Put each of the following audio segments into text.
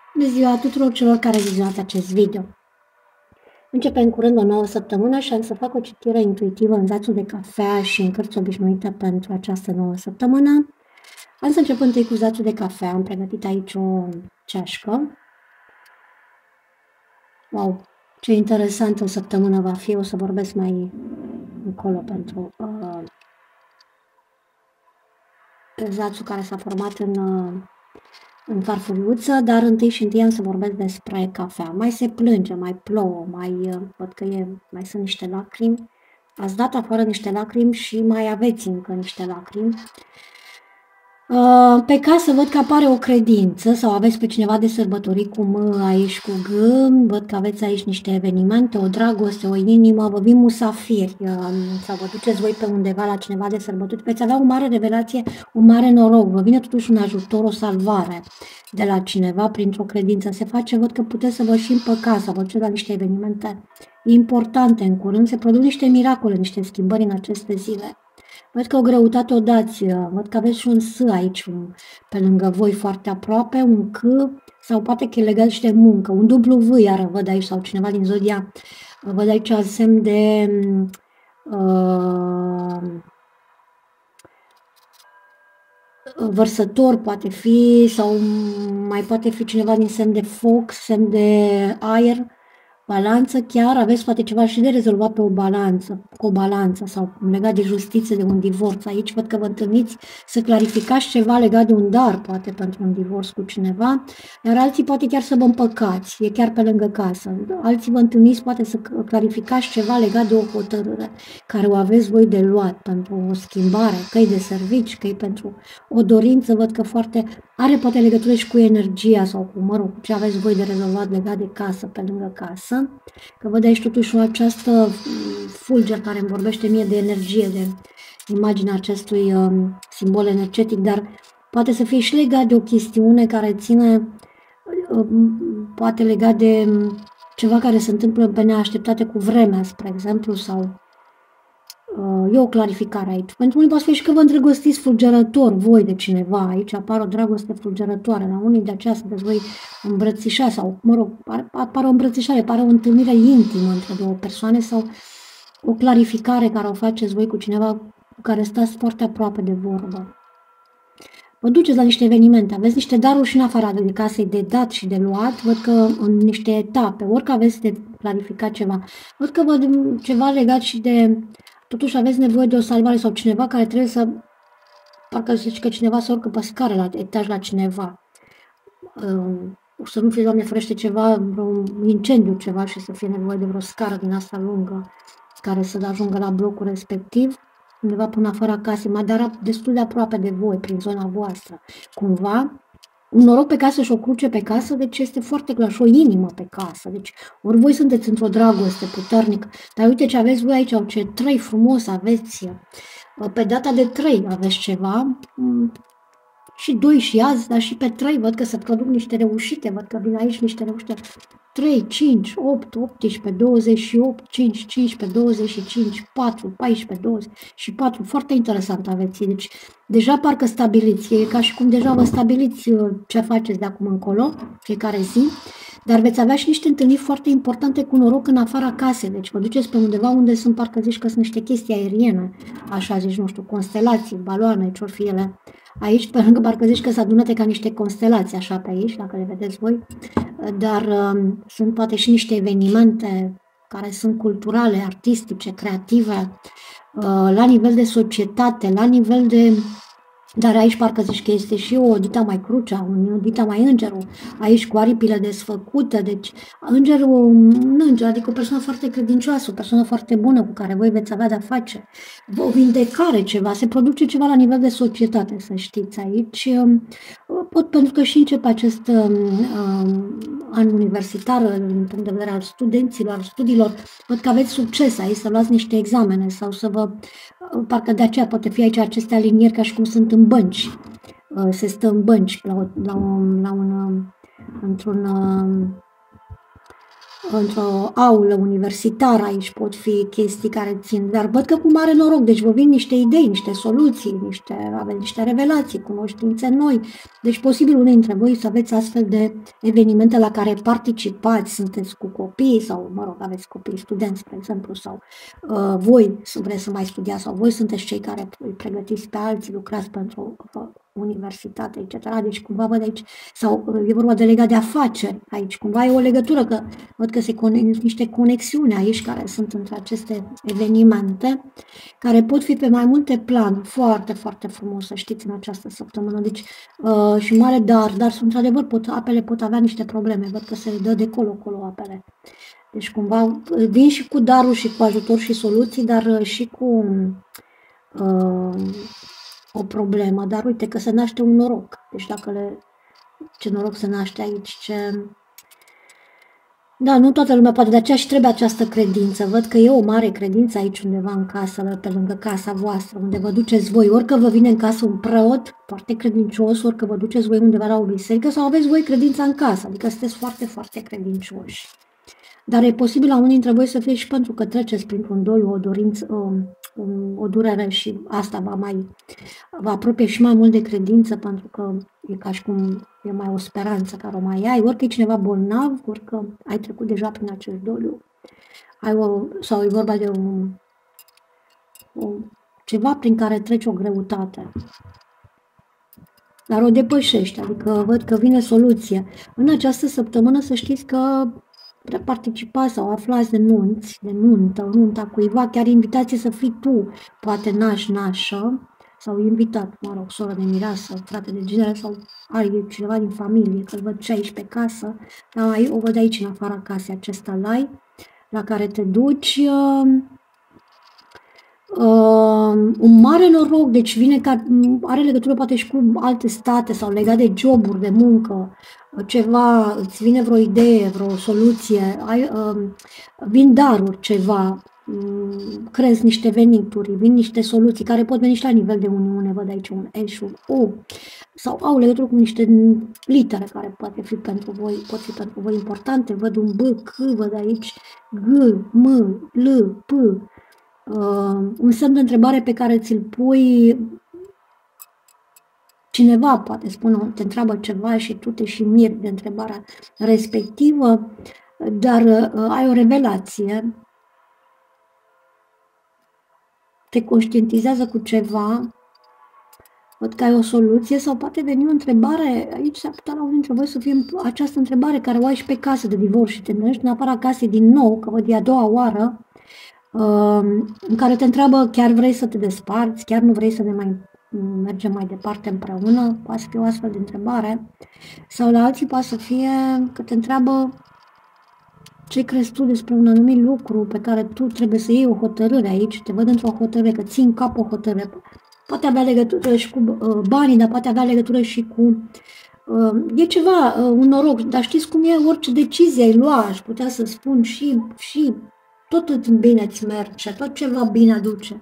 Bună ziua tuturor celor care vizionați acest video. Începe în curând o nouă săptămână și am să fac o citire intuitivă în zațul de cafea și în cărți obișnuite pentru această nouă săptămână. Am să încep întâi cu zațul de cafea. Am pregătit aici o ceașcă. Wow, ce interesantă săptămână va fi. O să vorbesc mai încolo pentru zațul care s-a format în farfuriuță, dar întâi și întâi am să vorbesc despre cafea. Mai se plânge, mai plouă, văd că mai sunt niște lacrimi. Ați dat afară niște lacrimi și mai aveți încă niște lacrimi. Pe casă văd că apare o credință sau aveți pe cineva de sărbătorit cu M aici cu G, văd că aveți aici niște evenimente, o dragoste, o inimă, vă vin musafiri sau vă duceți voi pe undeva la cineva de sărbătorit, veți avea o mare revelație, un mare noroc, vă vine totuși un ajutor, o salvare de la cineva printr-o credință. Se face, văd că puteți să vă și împăcați, să vă duceți la niște evenimente importante în curând, se produc niște miracole, niște schimbări în aceste zile. Văd că o greutate o dați, văd că aveți și un S aici pe lângă voi foarte aproape, un C sau poate că e legat și de muncă, un dublu V iară văd aici sau cineva din zodia, văd aici semn de vărsător poate fi sau mai poate fi cineva din semn de foc, semn de aer, balanță chiar, aveți poate ceva și de rezolvat pe cu o balanță sau legat de justiție, de un divorț. Aici văd că vă întâlniți să clarificați ceva legat de un dar, poate pentru un divorț cu cineva, iar alții poate chiar să vă împăcați, e chiar pe lângă casă. Alții vă întâlniți poate să clarificați ceva legat de o hotărâre care o aveți voi de luat pentru o schimbare, că e de servici, că e pentru o dorință, văd că foarte are poate legătură și cu energia sau cu, ce aveți voi de rezolvat legat de casă, pe lângă casă. Că văd aici totuși această fulger care îmi vorbește mie de energie, de imaginea acestui simbol energetic, dar poate să fie și legat de o chestiune care ține, poate legat de ceva care se întâmplă pe neașteptate cu vremea, spre exemplu, sau e o clarificare aici. Pentru unii poate fi și că vă îndrăgostiți fulgerător voi de cineva. Aici apare o dragoste fulgerătoare. La unii de aceea sunteți voi îmbrățișați sau, apare o îmbrățișare, apare o întâlnire intimă între două persoane sau o clarificare care o faceți voi cu cineva cu care stați foarte aproape de vorbă. Vă duceți la niște evenimente, aveți niște daruri și în afara de casei de dat și de luat, văd că în niște etape, orică aveți de clarificat ceva, văd că văd ceva legat și de, totuși aveți nevoie de o salvare sau cineva care trebuie să, parcă zici că cineva să urcă pe scară la etaj la cineva, să nu fie, Doamne ferește, ceva, un incendiu ceva și să fie nevoie de vreo scară din asta lungă care să ajungă la blocul respectiv, undeva până afară casei, dar destul de aproape de voi, prin zona voastră. Cumva, un noroc pe casă și o cruce pe casă, deci este foarte clar, și o inimă pe casă. Deci, ori voi sunteți într-o dragoste puternică, dar uite ce aveți voi aici, ce 3 frumos aveți. Pe data de 3 aveți ceva, și 2 și azi, dar și pe 3 văd că se produc niște reușite, văd că vin aici niște reușite. 3, 5, 8, 18, 28, 5, 15, 25, 4, 14, 24, foarte interesant aveți. Deci deja parcă stabiliți, e ca și cum deja vă stabiliți ce faceți de acum încolo, fiecare zi, dar veți avea și niște întâlniri foarte importante cu noroc în afara casei, deci vă duceți pe undeva unde sunt, parcă zici că sunt niște chestii aeriene, așa zici, nu știu, constelații, baloane, ce-or fi ele. Aici, pe lângă, parcă zici că s-a adunate ca niște constelații, așa pe aici, dacă le vedeți voi, dar sunt poate și niște evenimente care sunt culturale, artistice, creative, la nivel de societate, la nivel de... Dar aici parcă zici că este și o Dita mai crucea, un Dita mai îngerul, aici cu aripile desfăcute, deci îngerul, un înger, adică o persoană foarte credincioasă, o persoană foarte bună cu care voi veți avea de-a face, o vindecare ceva, se produce ceva la nivel de societate, să știți aici, pentru că și începe acest an universitar, din punct de vedere al studenților, al studiilor, văd că aveți succes aici, să luați niște examene sau să vă... Parcă de aceea poate fi aici aceste alinieri ca și cum sunt în bănci. Se stă în bănci într-un într-o aulă universitară, aici pot fi chestii care țin, dar văd că cu mare noroc, deci vă vin niște idei, niște soluții, aveți niște revelații, cunoștințe noi, deci posibil unii dintre voi să aveți astfel de evenimente la care participați, sunteți cu copii sau, mă rog, aveți copii, studenți, spre exemplu, sau voi vreți să mai studiați sau voi sunteți cei care îi pregătiți pe alții, lucrați pentru universitate, etc. Deci cumva văd aici, sau e vorba de legat de afaceri aici, cumva e o legătură, că văd că niște conexiuni aici care sunt între aceste evenimente, care pot fi pe mai multe planuri, foarte, foarte frumos, să știți, în această săptămână. Deci, și mare dar într-adevăr, apele pot avea niște probleme, văd că se dă de colo-colo apele. Deci, cumva, vin și cu daruri și cu ajutor și soluții, dar și cu o problemă. Dar uite că se naște un noroc. Deci, ce noroc se naște aici, Da, nu toată lumea poate, de aceea și trebuie această credință. Văd că e o mare credință aici undeva în casă, pe lângă casa voastră, unde vă duceți voi. Orică vă vine în casă un preot foarte credincios, orică vă duceți voi undeva la o biserică sau aveți voi credința în casă, adică sunteți foarte, foarte credincioși. Dar e posibil la unii dintre voi să fie și pentru că treceți printr-un doliu, o dorință, o durere și asta vă apropie și mai mult de credință, pentru că e ca și cum e mai o speranță care o mai ai, orică e cineva bolnav, orică ai trecut deja prin acest doliu, sau e vorba de ceva prin care treci o greutate. Dar o depășești, adică văd că vine soluție. În această săptămână să știți că participați sau aflați de nunta cuiva, chiar invitație să fii tu, poate nașă, sau invitat, mă rog, soră de mireasă, frate de genere sau are cineva din familie, că-l văd și aici pe casă, dar o văd aici în afara casei, acest alai la care te duci, un mare noroc, deci are legătură poate și cu alte state sau legat de joburi, de muncă, ceva, îți vine vreo idee, vreo soluție, vin daruri, ceva, crezi niște venituri, vin niște soluții care pot veni și la nivel de uniune, văd aici un E și un O, sau au legătură cu niște litere care pot fi pentru voi importante, văd un B, C, văd aici G, M, L, P, un semn de întrebare pe care ți-l pui, cineva poate te întreabă ceva și tu te și miri de întrebarea respectivă, dar ai o revelație, te conștientizează cu ceva, văd că ai o soluție sau poate veni o întrebare, aici s-ar putea la unul dintre voi să fie această întrebare care o ai și pe casă de divorț și te întâlnești în afara casei din nou, că văd e a doua oară, în care te întreabă chiar vrei să te desparți, chiar nu vrei să ne mai mergem mai departe împreună, poate să fie o astfel de întrebare, sau la alții poate să fie că te întreabă ce crezi tu despre un anumit lucru pe care tu trebuie să iei o hotărâre aici, te văd într-o hotărâre, că ții în cap o hotărâre, poate avea legătură și cu banii, dar poate avea legătură și cu e ceva, un noroc, dar știți cum e, orice decizie ai lua, aș putea să spun și tot în bine îți merge, tot ceva bine aduce.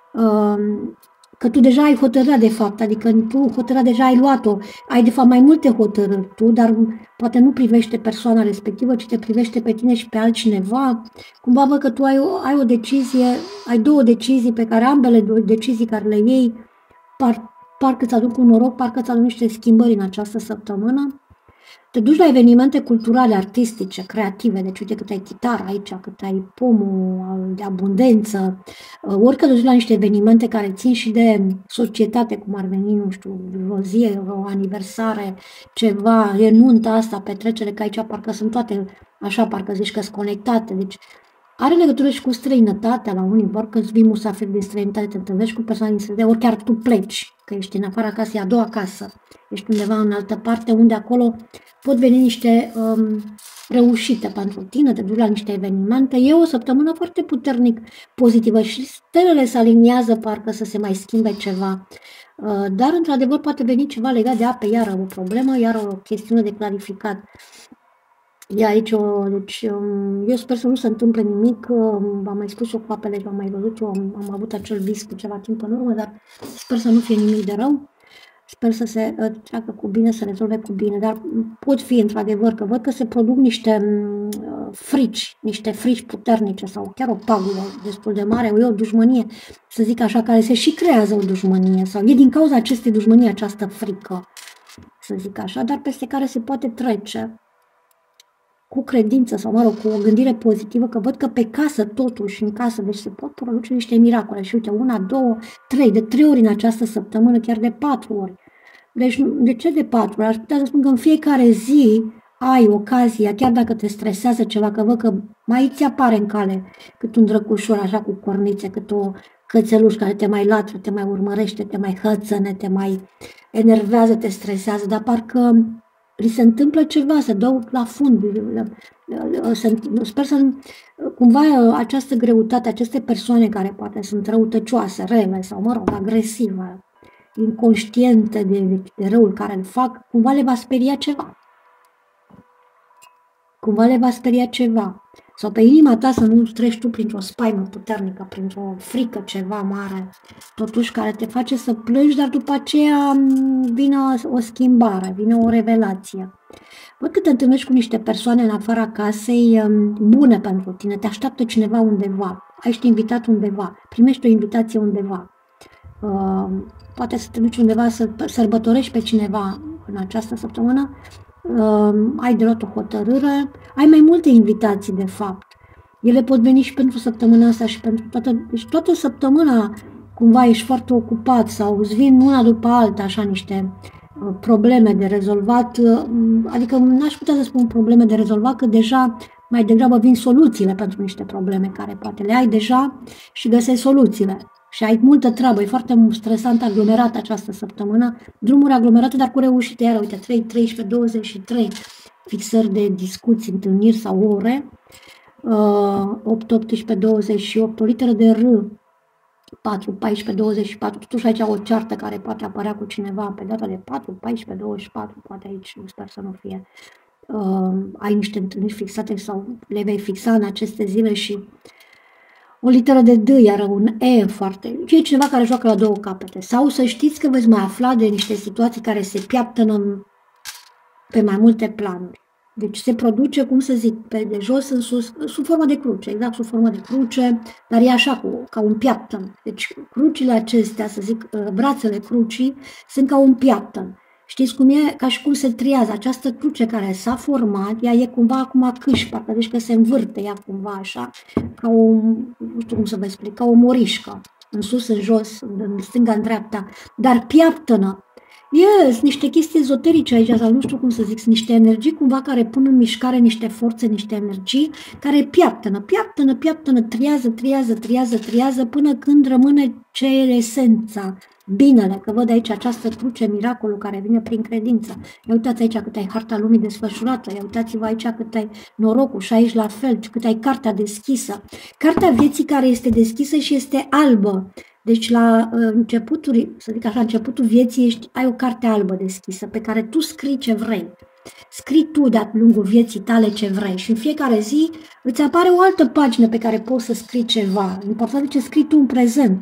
Că tu deja ai hotărât de fapt, adică tu hotărârea deja ai luat-o, ai de fapt mai multe hotărâri tu, dar poate nu privește persoana respectivă, ci te privește pe tine și pe altcineva. Cumva văd că tu ai o decizie, ai două decizii pe care ambele două decizii care le iei parcă îți aduc un noroc, parcă îți aduc niște schimbări în această săptămână. Te duci la evenimente culturale, artistice, creative, deci uite cât ai chitară aici, cât ai pomul de abundență, orică duci la niște evenimente care țin și de societate, cum ar veni, nu știu, o zi, o aniversare, ceva, e nunta asta, petrecere, că aici parcă sunt toate așa, parcă zici că sunt conectate, deci are legătură și cu străinătatea la unii, vor că îți vii musafir din străinătate, te întâlnești cu persoane din străinătate, ori chiar tu pleci, că ești în afara casei, a doua casă, ești undeva în altă parte, unde acolo pot veni niște reușite pentru tine, te duci la niște evenimente. E o săptămână foarte puternic pozitivă și stelele se aliniază parcă să se mai schimbe ceva. Dar, într-adevăr, poate veni ceva legat de apă, iară o problemă, iară o chestiune de clarificat. E aici deci, eu sper să nu se întâmple nimic, am mai spus eu cu apele și am mai văzut, eu am avut acel vis cu ceva timp în urmă, dar sper să nu fie nimic de rău. Sper să se treacă cu bine, să rezolve cu bine, dar pot fi într-adevăr că văd că se produc niște frici puternice sau chiar o pagubă destul de mare, o dușmănie, să zic așa, care se și creează o dușmănie sau e din cauza acestei dușmănii această frică, să zic așa, dar peste care se poate trece cu credință sau, mă rog, cu o gândire pozitivă, că văd că pe casă, totuși, în casă, deci se pot produce niște miracole. Și uite, una, două, trei, de 3 ori în această săptămână, chiar de 4 ori. Deci, de ce de 4 ori? Aș putea să spun că în fiecare zi ai ocazia, chiar dacă te stresează ceva, că văd că mai ți apare în cale cât un drăcușor, așa, cu cornițe, cât o cățeluș care te mai latră, te mai urmărește, te mai hățăne, te mai enervează, te stresează, dar parcă li se întâmplă ceva, se dau la fund. Sper să cumva această greutate, aceste persoane care poate sunt răutăcioase, rele sau, mă rog, agresive, inconștiente de răul care îl fac, cumva le va speria ceva. Cumva le va speria ceva. Sau pe inima ta să nu treci tu printr-o spaimă puternică, printr-o frică ceva mare, totuși care te face să plângi, dar după aceea vine o schimbare, vine o revelație. Văd că te întâlnești cu niște persoane în afara casei bune pentru tine, te așteaptă cineva undeva, ești invitat undeva, primești o invitație undeva. Poate să te duci undeva să sărbătorești pe cineva în această săptămână, ai de luat o hotărâre, ai mai multe invitații de fapt. Ele pot veni și pentru săptămâna asta și pentru toată săptămâna cumva ești foarte ocupat sau îți vin una după alta așa niște probleme de rezolvat, adică n-aș putea să spun probleme de rezolvat, că deja mai degrabă vin soluțiile pentru niște probleme care poate le ai deja și găsești soluțiile. Și ai multă treabă, e foarte stresant, aglomerat această săptămână, drumuri aglomerate, dar cu reușite, iar uite, 3, 13, 23 fixări de discuții, întâlniri sau ore, 8, 18, 28, o literă de R, 4, 14, 24, totuși aici o ceartă care poate apărea cu cineva pe data de 4, 14, 24, poate aici, sper să nu fie, ai niște întâlniri fixate sau le vei fixa în aceste zile și o literă de D, iar un E foarte. E cineva care joacă la două capete. Sau să știți că veți mai afla de niște situații care se piaptănă pe mai multe planuri. Deci se produce, cum să zic, pe de jos în sus, sub formă de cruce, exact sub formă de cruce, dar e așa, ca un piaptăn. Deci crucile acestea, să zic, brațele crucii, sunt ca un piaptăn. Știți cum e? Ca și cum se triază. Această cruce care s-a format, ea e cumva acum câș, parcă deci că se învârte ea cumva așa, ca o, nu știu cum să vă explic, ca o morișcă, în sus, în jos, în stânga, în dreapta, dar piaptănă. Sunt niște chestii ezoterice aici, sau nu știu cum să zic, sunt niște energii cumva care pun în mișcare niște forțe, niște energii care piaptănă, triază, până când rămâne ce e esența, binele, că văd aici această cruce, miracolul care vine prin credință. Ia uitați aici cât ai harta lumii desfășurată, ia uitați-vă aici cât ai norocul și aici la fel, cât ai cartea deschisă. Cartea vieții care este deschisă și este albă. Deci la începutul, să zic așa, începutul vieții ai o carte albă deschisă pe care tu scrii ce vrei. Scrii tu de-a lungul vieții tale ce vrei și în fiecare zi îți apare o altă pagină pe care poți să scrii ceva. Important e ce scrii tu în prezent.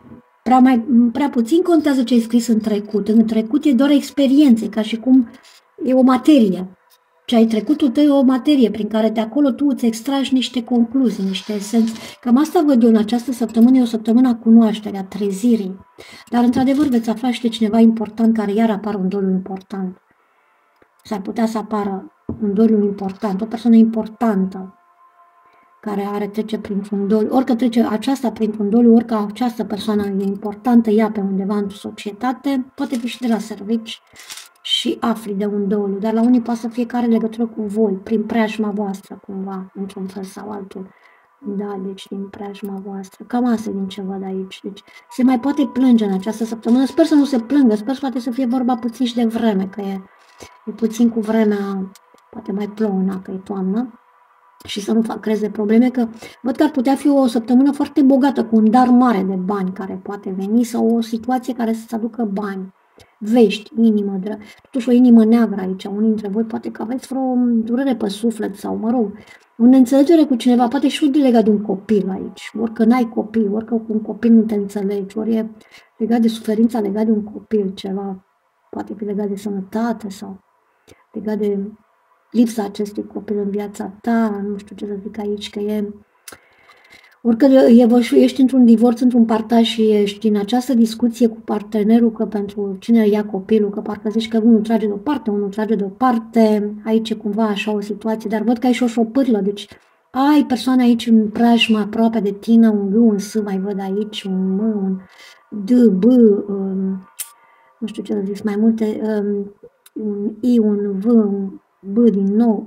Prea puțin contează ce ai scris în trecut. În trecut e doar experiențe, ca și cum e o materie. Ce ai trecutul tău e o materie prin care de acolo tu îți extragi niște concluzii, niște esențe. Cam asta văd eu în această săptămână, e o săptămână a cunoașterii, a trezirii. Dar într-adevăr veți afla și de cineva important care iar apare un doliu important. S-ar putea să apară un doliu important, o persoană importantă care trece printr-un doliu, orică trece aceasta printr-un doliu, orică această persoană e importantă, ea pe undeva în societate, poate fi și de la servici și afli de un doliu, dar la unii poate să fie care legătură cu voi, prin preajma voastră cumva, într-un fel sau altul. Da, deci din preajma voastră. Cam asta din ce văd aici. Deci se mai poate plânge în această săptămână. Sper să nu se plângă, sper să poate să fie vorba puțin și de vreme, că e puțin cu vremea, poate mai plouă, că e toamnă. Și să nu creeze probleme, că văd că ar putea fi o săptămână foarte bogată, cu un dar mare de bani care poate veni sau o situație care să-ți aducă bani, vești, inimă, totuși o inimă neagră aici. Unii dintre voi poate că aveți vreo durere pe suflet sau, mă rog, o neînțelegere cu cineva, poate și legat de un copil aici, orică n-ai copil, orică cu un copil nu te înțelegi, ori e legat de suferința, legat de un copil, ceva. poate fi legat de sănătate sau legat de lipsa acestui copil în viața ta, nu știu ce să zic aici, că oricât ești într-un divorț, într-un partaj și ești în această discuție cu partenerul că pentru cine ia copilul, că parcă zici că unul trage de o parte, unul trage de o parte, aici e cumva așa o situație, dar văd că ai și o șopârlă, deci ai persoane aici în preajmă aproape de tine, un G, un S, mai văd aici, un M, un D, B, nu știu ce să zic, mai multe, un I, un V, un B din nou,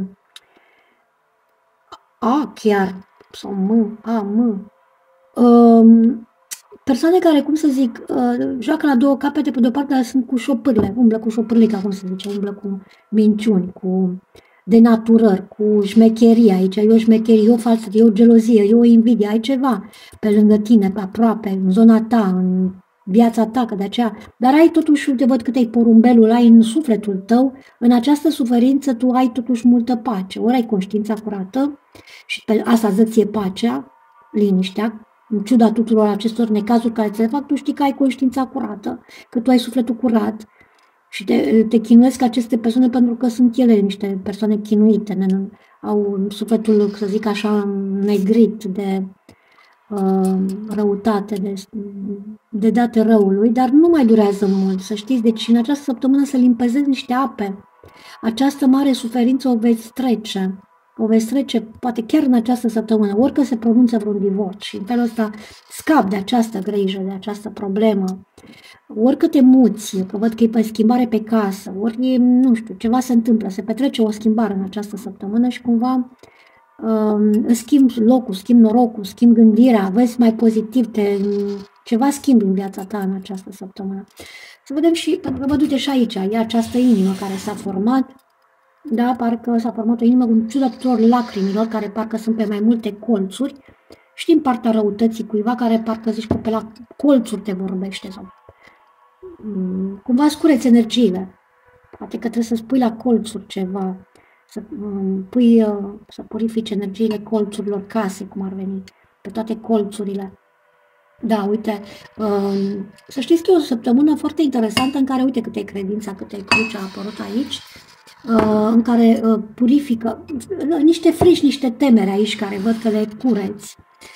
A chiar, sau M, A, M. Persoane care, cum să zic, joacă la două capete, pe de-o parte, dar sunt cu șopârle, umblă cu șopârlica, cum se zice, umblă cu minciuni, cu denaturări, cu șmecherie aici, e o șmecherie, e o falsătate, e o gelozie, e o invidie, ai ceva pe lângă tine, pe aproape, în zona ta, în viața ta, că de aceea, dar ai totuși, te văd cât ai porumbelul, ai în sufletul tău, în această suferință tu ai totuși multă pace, ori ai conștiința curată și pe asta îți dă ție pacea, liniștea, în ciuda tuturor acestor necazuri care ți le fac, tu știi că ai conștiința curată, că tu ai sufletul curat și te chinuiesc aceste persoane pentru că sunt ele niște persoane chinuite, au sufletul, să zic așa, negrit de răutate, de date răului, dar nu mai durează mult, să știți, deci în această săptămână să limpezezi niște ape. Această mare suferință o veți trece, poate chiar în această săptămână, orică se pronunță vreun divorț și în felul ăsta scap de această grijă, de această problemă, oricât emoție, că văd că e pe schimbare pe casă, ori, nu știu, ceva se întâmplă, se petrece o schimbare în această săptămână și cumva schimbi locul, schimbi norocul, schimbi gândirea, vezi mai pozitiv, ceva schimbi în viața ta în această săptămână. Să vedem și, pentru că văd, uite și aici, e această inimă care s-a format, da, parcă s-a format o inimă în ciuda tuturor lacrimilor care parcă sunt pe mai multe colțuri și din partea răutății cuiva care parcă zici că pe la colțuri te vorbește sau cumva scureți energiile. Poate că trebuie să-ți pui la colțuri ceva, să purifici energiile colțurilor casei, cum ar veni, pe toate colțurile. Da, uite, să știți că e o săptămână foarte interesantă în care, uite câte credința, câte cruce a apărut aici, în care purifică niște frici, niște temeri aici care văd că le cureți.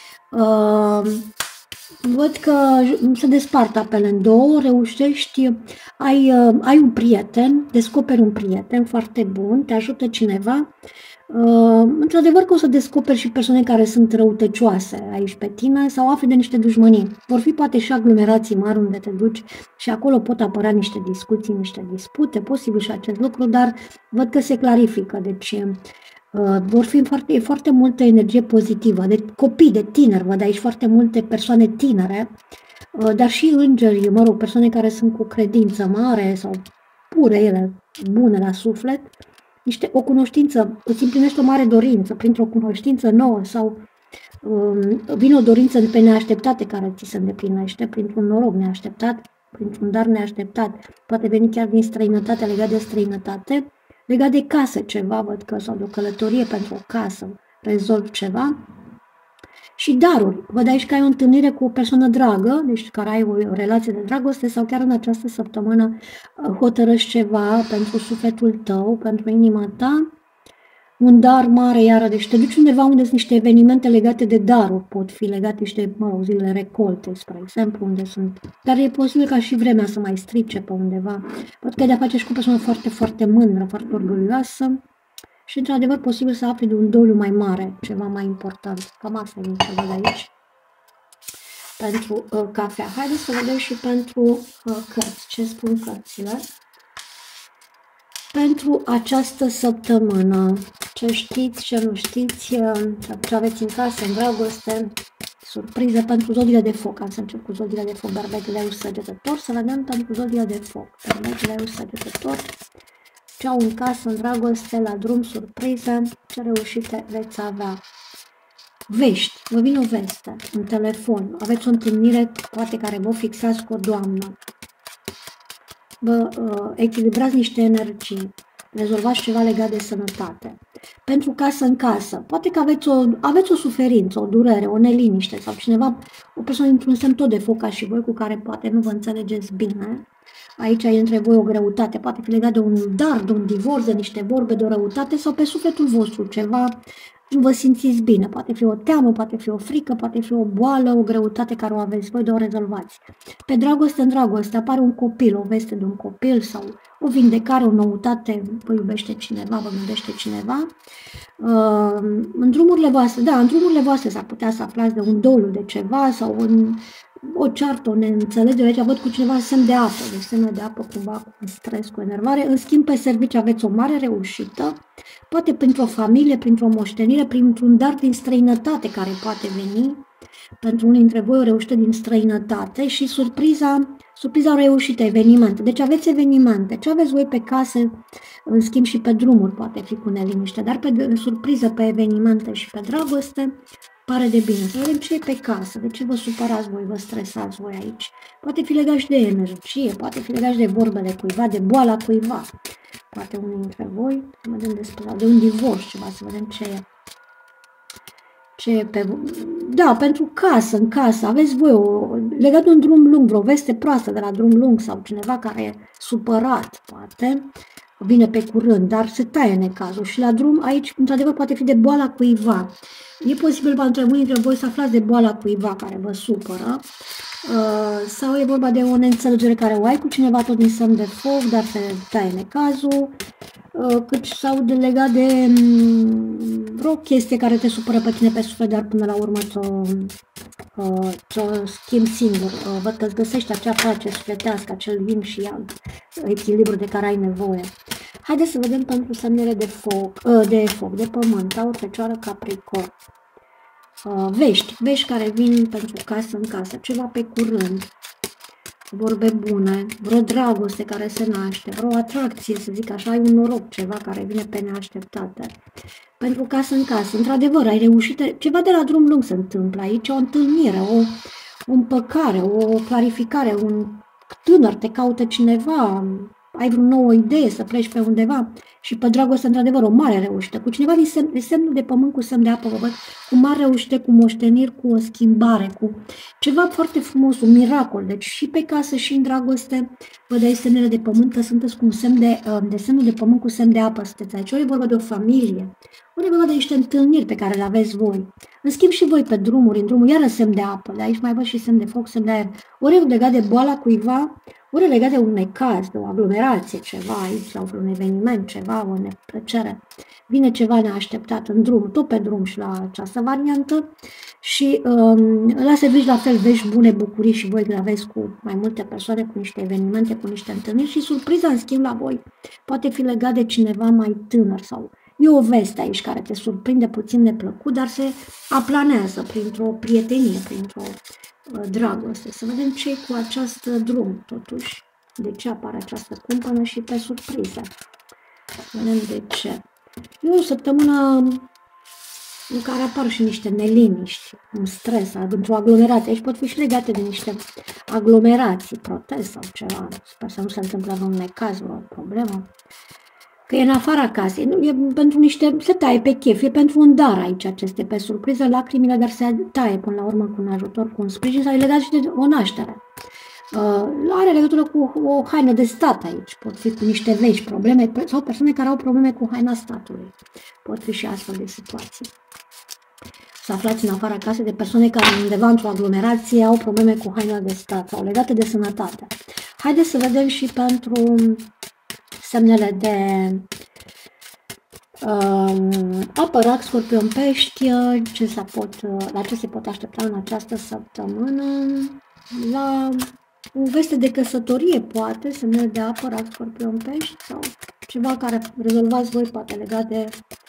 Văd că se despart apele în două, reușești, ai un prieten, descoperi un prieten foarte bun, te ajută cineva. Într-adevăr că o să descoperi și persoane care sunt răutăcioase aici pe tine sau afli de niște dușmănii. Vor fi poate și aglomerații mari unde te duci și acolo pot apărea niște discuții, niște dispute, posibil și acest lucru, dar văd că se clarifică, deci vor fi foarte multă energie pozitivă, de copii, de tineri, văd aici foarte multe persoane tinere, dar și îngeri, mă rog, persoane care sunt cu credință mare sau pure ele, bune la suflet, o cunoștință, îți împlinești o mare dorință printr-o cunoștință nouă sau vine o dorință pe neașteptate care ți se îndeplinește printr-un noroc neașteptat, printr-un dar neașteptat, poate veni chiar din străinătate, legat de străinătate, legat de casă ceva, văd că, sau de o călătorie pentru o casă, rezolvi ceva. Și daruri, văd aici că ai o întâlnire cu o persoană dragă, deci care ai o relație de dragoste sau chiar în această săptămână hotărăști ceva pentru sufletul tău, pentru inima ta, un dar mare iară, deci te duci undeva unde sunt niște evenimente legate de daruri, pot fi legate și de, zilele recolte, spre exemplu, unde sunt, dar e posibil ca și vremea să mai strice pe undeva. Văd că ai de-a face și cu o persoană foarte, foarte mândră, foarte orgolioasă și, într-adevăr, posibil să afli de un doliu mai mare, ceva mai important. Cam asta e ce văd aici pentru cafea. Haideți să vedem și pentru cărți, ce spun cărțile. Pentru această săptămână, ce știți, ce nu știți, ce aveți în casă, în dragoste, surprize pentru zodiile de foc. Am să încep cu zodiile de foc, berbetele Aur Săgetător, să vedem pentru zodiile de foc, berbetele Aur Săgetător, ce au în casă, în dragoste, la drum, surprize, ce reușite veți avea. Vești, vă vine o veste, un telefon, aveți o întâlnire, poate care vă fixați cu o doamnă. Vă echilibrați niște energii, rezolvați ceva legat de sănătate. pentru casă în casă. Poate că aveți o suferință, o durere, o neliniște sau cineva, o persoană într-un semn tot de foc ca și voi cu care poate nu vă înțelegeți bine. Aici e între voi o greutate, poate fi legat de un dar, de un divorț, de niște vorbe, de o răutate sau pe sufletul vostru ceva, nu vă simțiți bine. Poate fi o teamă, poate fi o frică, poate fi o boală, o greutate care o aveți voi de o rezolvați. Pe dragoste în dragoste apare un copil, o veste de un copil sau o vindecare, o noutate, vă iubește cineva, vă gândește cineva. În drumurile voastre s-ar putea să aflați de un doliu de ceva sau o ceartă, o neînțelegere. Aici văd cu cineva semn de apă, deci semne de apă cumva cu stres, cu enervare. În schimb, pe serviciu aveți o mare reușită, poate printr-o familie, printr-o moștenire, printr-un dar din străinătate care poate veni. Pentru unii dintre voi o reușită din străinătate și surpriza reușită, evenimente. Deci aveți evenimente. Ce aveți voi pe casă, în schimb și pe drumuri poate fi cu neliniște, dar pe surpriză, pe evenimente și pe dragoste, pare de bine. Să vedem ce e pe casă, de ce vă supărați voi, vă stresați voi aici. Poate fi legat și de energie, poate fi legat și de vorbele cuiva, de boala cuiva. Poate unii dintre voi, să vedem despre, de un divorț ceva, să vedem ce e. Da, pentru casă, în casă, aveți voi legat de un drum lung, vreo veste proastă de la drum lung sau cineva care e supărat, poate, vine pe curând, dar se taie necazul și la drum aici, într-adevăr, poate fi de boala cuiva. E posibil pentru unii dintre voi să aflați de boala cuiva care vă supără sau e vorba de o neînțelegere care o ai cu cineva tot din semn de foc, dar se taie necazul, cât sau de legat de vreo chestie care te supără pe tine pe suflet, dar până la urmă ți-o schimbi singur. Văd că îți găsești acea pace sufletească, acel yin și yang, echilibru de care ai nevoie. Haideți să vedem pentru semnele de pământ, Taur, Fecioară, Capricorn. Vești care vin pentru casă în casă, ceva pe curând, vorbe bune, vreo dragoste care se naște, vreo atracție, să zic așa, ai un noroc, ceva care vine pe neașteptate. Pentru casă în casă, într-adevăr, ai reușit, ceva de la drum lung se întâmplă aici, o întâlnire, o împăcare, o clarificare, un tânăr te caută cineva, ai vreo nouă idee să pleci pe undeva și pe dragoste, într-adevăr, o mare reușită. Cu cineva din semnul de pământ cu semn de apă, vă văd, cu mare reușită, cu moșteniri, cu o schimbare, cu ceva foarte frumos, un miracol. Deci și pe casă și în dragoste, vă dai semnele de pământ, că sunteți cu un semn de semnul de pământ cu semn de apă, sunteți aici. Ori e vorba de o familie, ori e vorba de niște întâlniri pe care le aveți voi. În schimb și voi pe drumuri, în drumul, iară semn de apă, de aici mai văd și semn de foc, semn de aer. Ori e legat de boala cuiva, ori e legat de un necaz, de o aglomerație, ceva aici, sau un eveniment, ceva, o neplăcere. Vine ceva neașteptat în drum, tot pe drum și la această variantă și lasă vești la fel, vești bune, bucurii și voi le aveți cu mai multe persoane, cu niște evenimente, cu niște întâlniri și surpriza în schimb la voi poate fi legat de cineva mai tânăr sau e o veste aici care te surprinde puțin neplăcut, dar se aplanează printr-o prietenie, printr-o dragoste. Să vedem ce e cu acest drum, totuși. De ce apare această cumpănă și pe surprize. Vedem de ce. E o săptămână în care apar și niște neliniști, un stres, într-o aglomerație. Aici pot fi și legate de niște aglomerații, protest sau ceva. Sper să nu se întâmplă vreun necaz, o problemă. Că e în afara casei, nu, e pentru niște, se taie pe chef, e pentru un dar aici aceste, pe surpriză, lacrimile, dar se taie până la urmă cu un ajutor, cu un sprijin, sau e legat și de o naștere. Are legătură cu o haină de stat aici, pot fi cu niște vești, probleme, sau persoane care au probleme cu haina statului. Pot fi și astfel de situații. Să aflați în afara casei de persoane care undeva într-o aglomerație au probleme cu haina de stat sau legate de sănătate. Haideți să vedem și pentru semnele de apă, rac, scorpion, pești, la ce se pot aștepta în această săptămână, la o veste de căsătorie, poate, semnele de apă, rac, scorpion, pești, sau ceva care rezolvați voi, poate legat de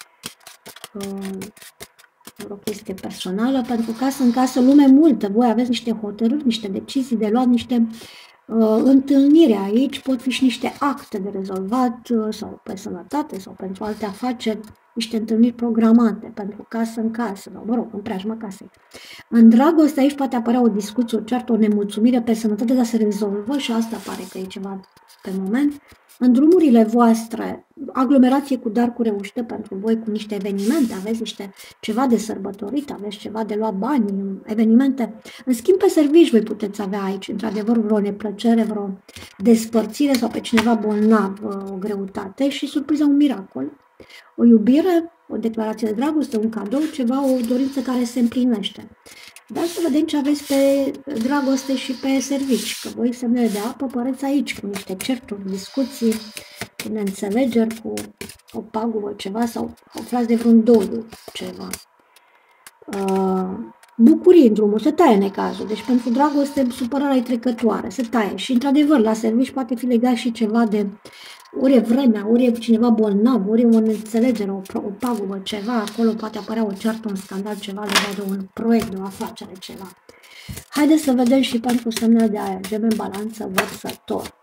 o chestie personală, pentru casă în casă, lume multă, voi aveți niște hotărâri, niște decizii de luat, niște întâlniri aici, pot fi și niște acte de rezolvat sau pe sănătate sau pentru alte afaceri, niște întâlniri programate pentru casă în casă, sau mă rog, în preajma casei. În dragoste aici poate apărea o discuție, o ceartă, o nemulțumire pe sănătate, dar se rezolvă și asta pare că e ceva pe moment. În drumurile voastre, aglomerație cu dar cu reușită pentru voi, cu niște evenimente, aveți ceva de sărbătorit, aveți ceva de luat bani, evenimente. În schimb, pe servici voi puteți avea aici, într-adevăr, vreo neplăcere, vreo despărțire sau pe cineva bolnav, o greutate și surpriza un miracol. O iubire, o declarație de dragoste, un cadou, ceva, o dorință care se împlinește. Dar să vedem ce aveți pe dragoste și pe servici, că voi semnele de apă păreți aici cu niște certuri, discuții, cu neînțelegeri, cu o pagubă, ceva, sau aflați de vreun doliu, ceva. Bucurii în drumul, se taie necazul, deci pentru dragoste supărarea e trecătoare, se taie și într-adevăr la servici poate fi legat și ceva de ori e vremea, ori e cineva bolnav, ori e o neînțelegere, o pagubă, ceva, acolo poate apărea o ceartă, un scandal, ceva legat de un proiect, de o afacere, ceva. Haideți să vedem și pentru semnele de aer, Gemeni, Balanță, Vărsător.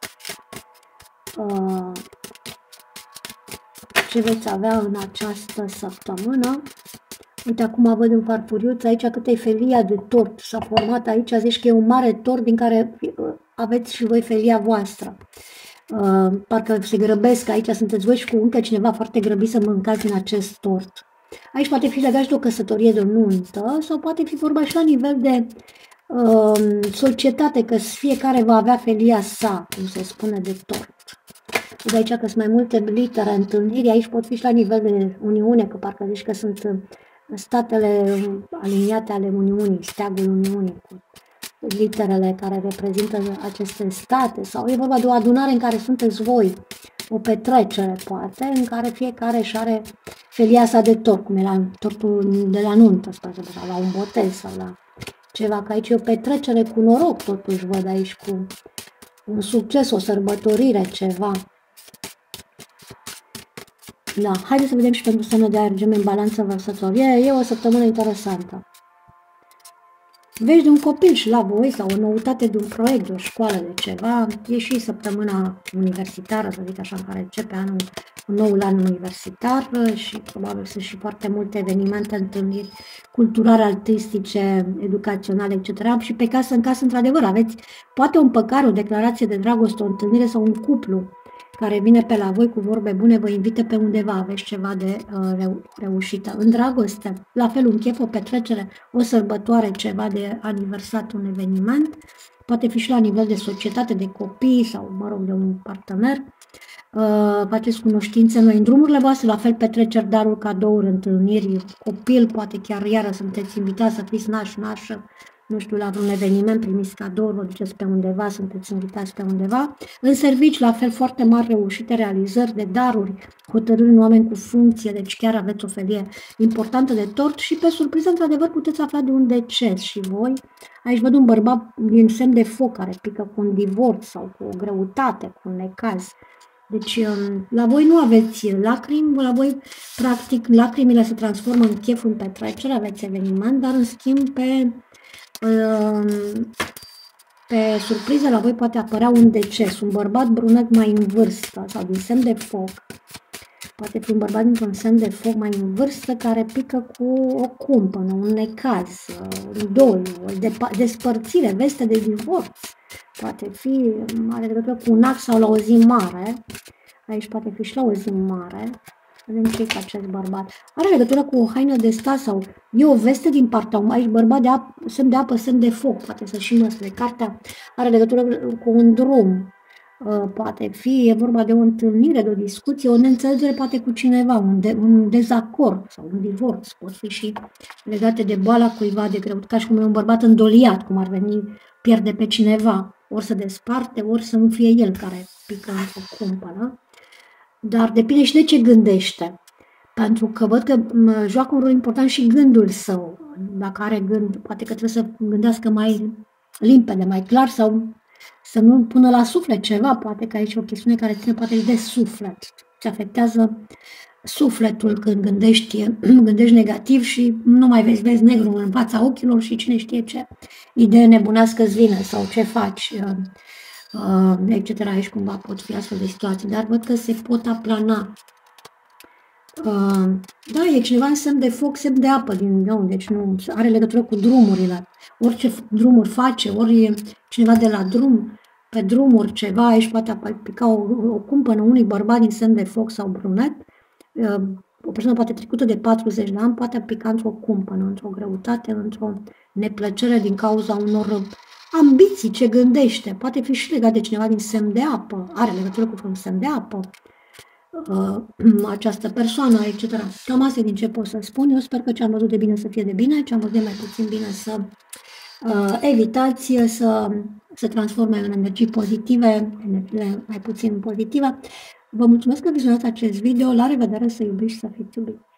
Ce veți avea în această săptămână? Uite, acum văd în farfuriuț aici cât e felia de tort. S-a format aici, zici că e un mare tort din care aveți și voi felia voastră. Parcă se grăbesc, aici sunteți voi și cu încă cineva foarte grăbit să mâncați în acest tort. Aici poate fi legat și de o căsătorie, de o nuntă, sau poate fi vorba și la nivel de societate, că fiecare va avea felia sa, cum se spune, de tort. De aici că sunt mai multe litere, întâlniri, aici pot fi și la nivel de Uniune, că parcă zici că sunt statele aliniate ale Uniunii, steagul Uniunii, cu literele care reprezintă aceste state, sau e vorba de o adunare în care sunteți voi, o petrecere poate, în care fiecare își are felia sa de tort, cum era tortul de la nuntă, sau la un botez, sau la ceva, că aici e o petrecere cu noroc, totuși văd aici, cu un succes, o sărbătorire, ceva. Da, haideți să vedem și pentru semnul de aer, Gemeni, Balanță, Vărsător. E o săptămână interesantă. Vești de un copil și la voi sau o noutate de un proiect, de o școală, de ceva. E și săptămâna universitară, să zic așa, în care începe noul an universitar și probabil sunt și foarte multe evenimente, întâlniri culturale, artistice, educaționale, etc. Și pe casă în casă, într-adevăr, aveți poate o împăcare, o declarație de dragoste, o întâlnire sau un cuplu care vine pe la voi cu vorbe bune, vă invită pe undeva, aveți ceva de reușită. În dragoste, la fel un chef, o petrecere, o sărbătoare, ceva de aniversat, un eveniment, poate fi și la nivel de societate, de copii sau, mă rog, de un partener. Faceți cunoștințe noi în drumurile voastre, la fel petreceri, daruri, cadouri, întâlniri, copil, poate chiar iară sunteți invitați să fiți nașă, nu știu, la vreun eveniment, primiți cadouri, vă duceți pe undeva, sunteți invitați pe undeva. În servici, la fel, foarte mari reușite, realizări de daruri, hotărâri în oameni cu funcție, deci chiar aveți o felie importantă de tort și pe surpriză, într-adevăr, puteți afla de un deces și voi. Aici văd un bărbat din semn de foc care pică cu un divorț sau cu o greutate, cu un necaz. Deci, la voi nu aveți lacrimi, la voi, practic, lacrimile se transformă în chef, în petrecere, aveți eveniment, dar, în schimb, pe surpriză la voi poate apărea un deces, un bărbat brunet mai în vârstă sau din semn de foc. Poate fi un bărbat dintr-un semn de foc mai în vârstă care pică cu o cumpănă, un necaz, un doliu, o despărțire, veste de divorț. Poate fi, are legătură cu un act sau la o zi mare. Aici poate fi și la o zi mare. Vedem ce-i cu acest bărbat. Are legătură cu o haină de stat sau e o veste din partea aici, bărbat de apă, semn de apă, semn de foc, poate să și năsle. Cartea are legătură cu un drum, poate fi, e vorba de o întâlnire, de o discuție, o neînțelegere poate cu cineva, un dezacord sau un divorț, pot fi și legate de boala cuiva, de greu, ca și cum e un bărbat îndoliat, cum ar veni, pierde pe cineva, ori să desparte, ori să nu fie el care pică în o cumpănă. Dar depinde și de ce gândește. Pentru că văd că joacă un rol important și gândul său. Dacă are gând, poate că trebuie să gândească mai limpede, mai clar sau să nu pună la suflet ceva. Poate că aici e o chestiune care ține poate și de suflet. Ce afectează sufletul când gândești negativ și nu mai vezi negru în fața ochilor și cine știe ce idee nebunească îți vine sau ce faci. Etc. Aici cumva pot fi astfel de situații, dar văd că se pot aplana Da, e cineva în semn de foc, semn de apă din nou, deci nu are legătură cu drumurile. Orice drumuri face, ori e cineva de la drum, pe drumuri ceva, aici poate pica o cumpănă unui bărbat din semn de foc sau brunet, o persoană poate trecută de 40 de ani poate pica într-o cumpănă, într-o greutate, într-o neplăcere din cauza unor ambiții, ce gândește. Poate fi și legat de cineva din semn de apă, are legătură cu un semn de apă. Această persoană, etc. Cam asta e din ce pot să spun. Eu sper că ce am văzut de bine să fie de bine, ce am văzut de mai puțin bine să evitați, să transforme în energii pozitive, energiile mai puțin pozitive. Vă mulțumesc că vizionați acest video. La revedere, să iubiți și să fiți iubiți!